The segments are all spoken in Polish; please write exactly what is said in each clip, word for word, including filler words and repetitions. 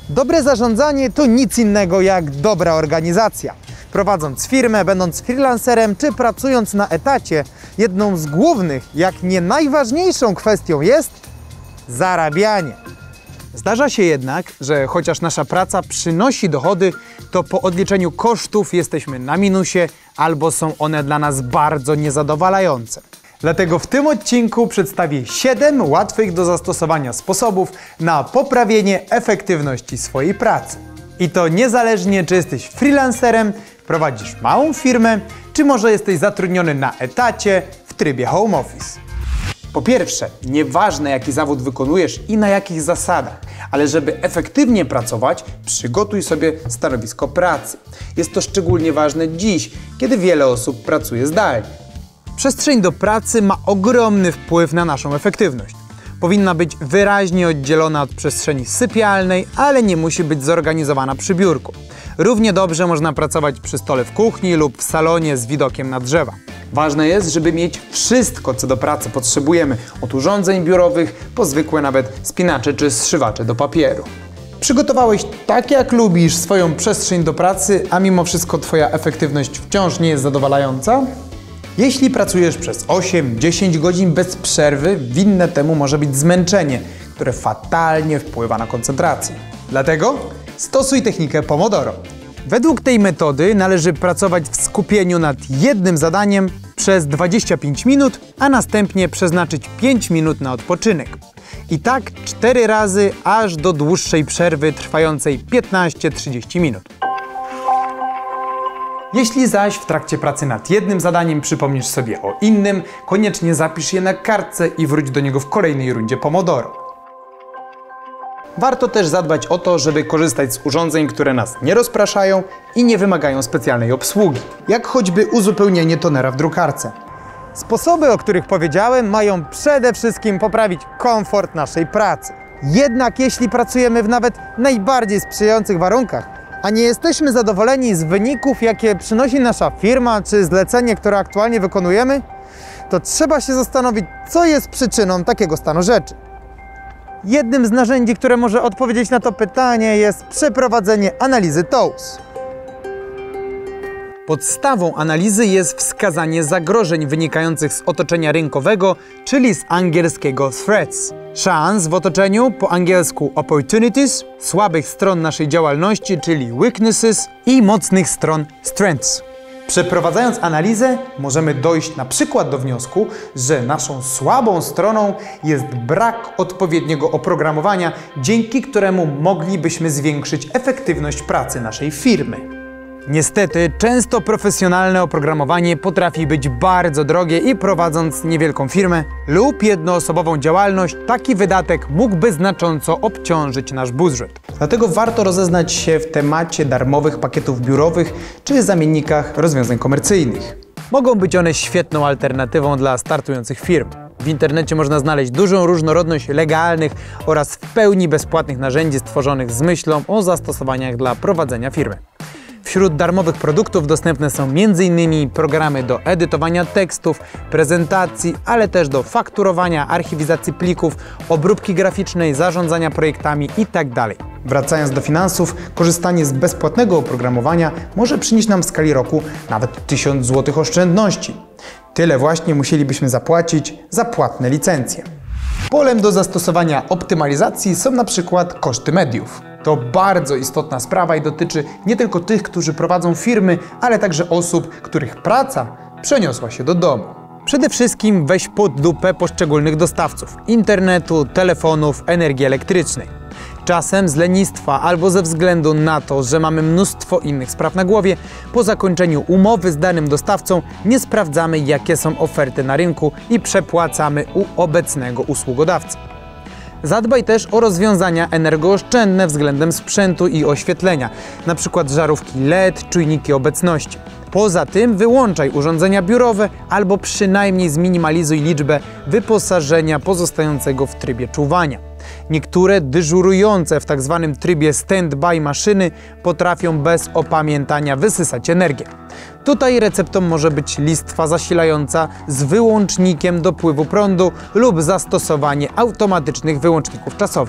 Dobre zarządzanie to nic innego jak dobra organizacja. Prowadząc firmę, będąc freelancerem czy pracując na etacie, jedną z głównych, jak nie najważniejszą kwestią jest zarabianie. Zdarza się jednak, że chociaż nasza praca przynosi dochody, to po odliczeniu kosztów jesteśmy na minusie albo są one dla nas bardzo niezadowalające. Dlatego w tym odcinku przedstawię siedem łatwych do zastosowania sposobów na poprawienie efektywności swojej pracy. I to niezależnie, czy jesteś freelancerem, prowadzisz małą firmę, czy może jesteś zatrudniony na etacie w trybie home office. Po pierwsze, nieważne jaki zawód wykonujesz i na jakich zasadach, ale żeby efektywnie pracować, przygotuj sobie stanowisko pracy. Jest to szczególnie ważne dziś, kiedy wiele osób pracuje zdalnie. Przestrzeń do pracy ma ogromny wpływ na naszą efektywność. Powinna być wyraźnie oddzielona od przestrzeni sypialnej, ale nie musi być zorganizowana przy biurku. Równie dobrze można pracować przy stole w kuchni lub w salonie z widokiem na drzewa. Ważne jest, żeby mieć wszystko, co do pracy potrzebujemy, od urządzeń biurowych po zwykłe nawet spinacze czy zszywacze do papieru. Przygotowałeś tak jak lubisz swoją przestrzeń do pracy, a mimo wszystko Twoja efektywność wciąż nie jest zadowalająca? Jeśli pracujesz przez osiem do dziesięciu godzin bez przerwy, winne temu może być zmęczenie, które fatalnie wpływa na koncentrację. Dlatego stosuj technikę Pomodoro. Według tej metody należy pracować w skupieniu nad jednym zadaniem przez dwadzieścia pięć minut, a następnie przeznaczyć pięć minut na odpoczynek. I tak cztery razy aż do dłuższej przerwy trwającej piętnaście do trzydziestu minut. Jeśli zaś w trakcie pracy nad jednym zadaniem przypomnisz sobie o innym, koniecznie zapisz je na kartce i wróć do niego w kolejnej rundzie Pomodoro. Warto też zadbać o to, żeby korzystać z urządzeń, które nas nie rozpraszają i nie wymagają specjalnej obsługi, jak choćby uzupełnienie tonera w drukarce. Sposoby, o których powiedziałem, mają przede wszystkim poprawić komfort naszej pracy. Jednak jeśli pracujemy w nawet najbardziej sprzyjających warunkach, a nie jesteśmy zadowoleni z wyników, jakie przynosi nasza firma czy zlecenie, które aktualnie wykonujemy, to trzeba się zastanowić, co jest przyczyną takiego stanu rzeczy. Jednym z narzędzi, które może odpowiedzieć na to pytanie, jest przeprowadzenie analizy T O W S. Podstawą analizy jest wskazanie zagrożeń wynikających z otoczenia rynkowego, czyli z angielskiego threats. Szans w otoczeniu, po angielsku opportunities, słabych stron naszej działalności, czyli weaknesses, i mocnych stron strengths. Przeprowadzając analizę, możemy dojść na przykład do wniosku, że naszą słabą stroną jest brak odpowiedniego oprogramowania, dzięki któremu moglibyśmy zwiększyć efektywność pracy naszej firmy. Niestety, często profesjonalne oprogramowanie potrafi być bardzo drogie i prowadząc niewielką firmę lub jednoosobową działalność, taki wydatek mógłby znacząco obciążyć nasz budżet. Dlatego warto rozeznać się w temacie darmowych pakietów biurowych czy zamiennikach rozwiązań komercyjnych. Mogą być one świetną alternatywą dla startujących firm. W internecie można znaleźć dużą różnorodność legalnych oraz w pełni bezpłatnych narzędzi stworzonych z myślą o zastosowaniach dla prowadzenia firmy. Wśród darmowych produktów dostępne są między innymi programy do edytowania tekstów, prezentacji, ale też do fakturowania, archiwizacji plików, obróbki graficznej, zarządzania projektami itd. Wracając do finansów, korzystanie z bezpłatnego oprogramowania może przynieść nam w skali roku nawet tysiąc złotych oszczędności. Tyle właśnie musielibyśmy zapłacić za płatne licencje. Polem do zastosowania optymalizacji są na przykład koszty mediów. To bardzo istotna sprawa i dotyczy nie tylko tych, którzy prowadzą firmy, ale także osób, których praca przeniosła się do domu. Przede wszystkim weź pod lupę poszczególnych dostawców internetu, telefonów, energii elektrycznej. Czasem z lenistwa albo ze względu na to, że mamy mnóstwo innych spraw na głowie, po zakończeniu umowy z danym dostawcą nie sprawdzamy, jakie są oferty na rynku i przepłacamy u obecnego usługodawcy. Zadbaj też o rozwiązania energooszczędne względem sprzętu i oświetlenia, np. żarówki L E D, czujniki obecności. Poza tym wyłączaj urządzenia biurowe albo przynajmniej zminimalizuj liczbę wyposażenia pozostającego w trybie czuwania. Niektóre dyżurujące w tzw. trybie stand-by maszyny potrafią bez opamiętania wysysać energię. Tutaj receptą może być listwa zasilająca z wyłącznikiem dopływu prądu lub zastosowanie automatycznych wyłączników czasowych.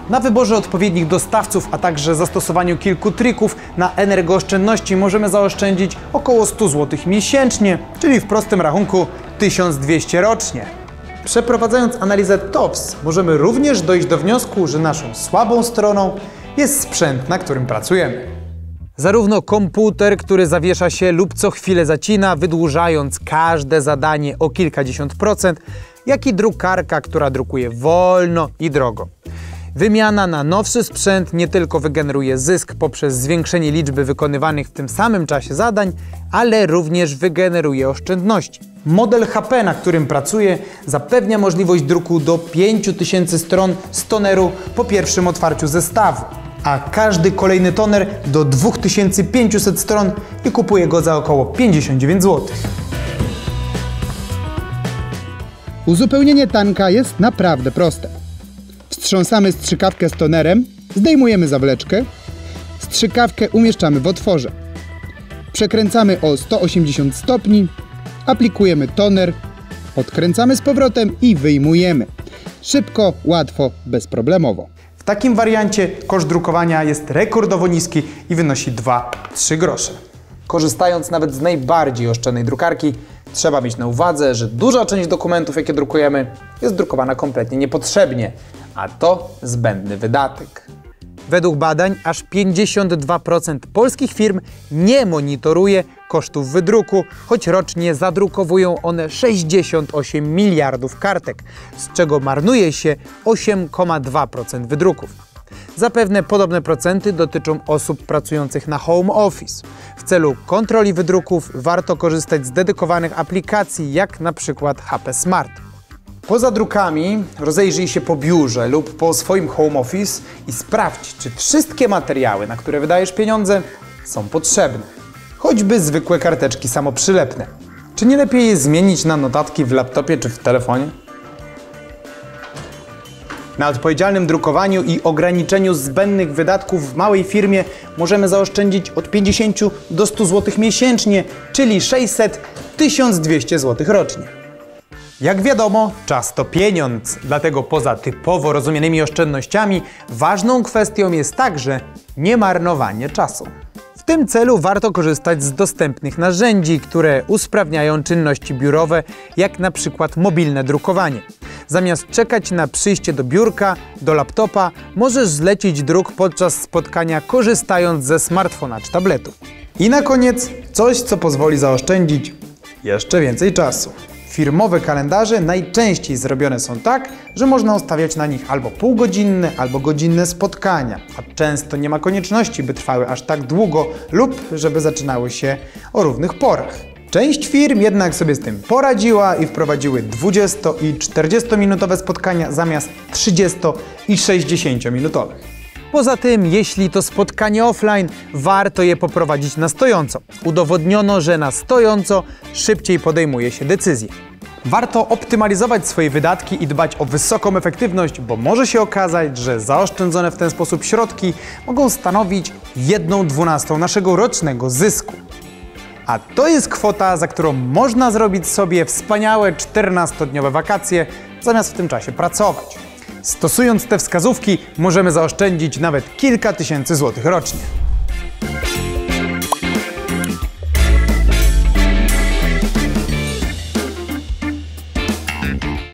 Na wyborze odpowiednich dostawców, a także zastosowaniu kilku trików na energooszczędności możemy zaoszczędzić około sto złotych miesięcznie, czyli w prostym rachunku tysiąc dwieście rocznie. Przeprowadzając analizę T O P S możemy również dojść do wniosku, że naszą słabą stroną jest sprzęt, na którym pracujemy. Zarówno komputer, który zawiesza się lub co chwilę zacina, wydłużając każde zadanie o kilkadziesiąt procent, jak i drukarka, która drukuje wolno i drogo. Wymiana na nowszy sprzęt nie tylko wygeneruje zysk poprzez zwiększenie liczby wykonywanych w tym samym czasie zadań, ale również wygeneruje oszczędności. Model H P, na którym pracuję, zapewnia możliwość druku do pięciu tysięcy stron z toneru po pierwszym otwarciu zestawu, a każdy kolejny toner do dwóch tysięcy pięciuset stron i kupuję go za około pięćdziesiąt dziewięć złotych. Uzupełnienie tanka jest naprawdę proste. Wstrząsamy strzykawkę z tonerem, zdejmujemy zawleczkę, strzykawkę umieszczamy w otworze. Przekręcamy o sto osiemdziesiąt stopni, aplikujemy toner, odkręcamy z powrotem i wyjmujemy. Szybko, łatwo, bezproblemowo. W takim wariancie koszt drukowania jest rekordowo niski i wynosi dwa do trzech groszy. Korzystając nawet z najbardziej oszczędnej drukarki, trzeba mieć na uwadze, że duża część dokumentów, jakie drukujemy, jest drukowana kompletnie niepotrzebnie, a to zbędny wydatek. Według badań aż pięćdziesiąt dwa procent polskich firm nie monitoruje kosztów wydruku, choć rocznie zadrukowują one sześćdziesiąt osiem miliardów kartek, z czego marnuje się osiem przecinek dwa procent wydruków. Zapewne podobne procenty dotyczą osób pracujących na home office. W celu kontroli wydruków warto korzystać z dedykowanych aplikacji, jak na przykład H P Smart. Poza drukami rozejrzyj się po biurze lub po swoim home office i sprawdź, czy wszystkie materiały, na które wydajesz pieniądze, są potrzebne. Choćby zwykłe karteczki samoprzylepne. Czy nie lepiej je zmienić na notatki w laptopie czy w telefonie? Na odpowiedzialnym drukowaniu i ograniczeniu zbędnych wydatków w małej firmie możemy zaoszczędzić od pięćdziesięciu do stu złotych miesięcznie, czyli sześćset do tysiąc dwieście złotych rocznie. Jak wiadomo, czas to pieniądz, dlatego poza typowo rozumianymi oszczędnościami ważną kwestią jest także niemarnowanie czasu. W tym celu warto korzystać z dostępnych narzędzi, które usprawniają czynności biurowe, jak na przykład mobilne drukowanie. Zamiast czekać na przyjście do biurka, do laptopa, możesz zlecić druk podczas spotkania, korzystając ze smartfona czy tabletu. I na koniec coś, co pozwoli zaoszczędzić jeszcze więcej czasu. Firmowe kalendarze najczęściej zrobione są tak, że można ustawiać na nich albo półgodzinne, albo godzinne spotkania, a często nie ma konieczności, by trwały aż tak długo lub żeby zaczynały się o równych porach. Część firm jednak sobie z tym poradziła i wprowadziły dwudziesto i czterdziestominutowe spotkania zamiast trzydziesto i sześćdziesięciominutowych. Poza tym, jeśli to spotkanie offline, warto je poprowadzić na stojąco. Udowodniono, że na stojąco szybciej podejmuje się decyzje. Warto optymalizować swoje wydatki i dbać o wysoką efektywność, bo może się okazać, że zaoszczędzone w ten sposób środki mogą stanowić jedną dwunastą naszego rocznego zysku. A to jest kwota, za którą można zrobić sobie wspaniałe czternastodniowe wakacje, zamiast w tym czasie pracować. Stosując te wskazówki, możemy zaoszczędzić nawet kilka tysięcy złotych rocznie.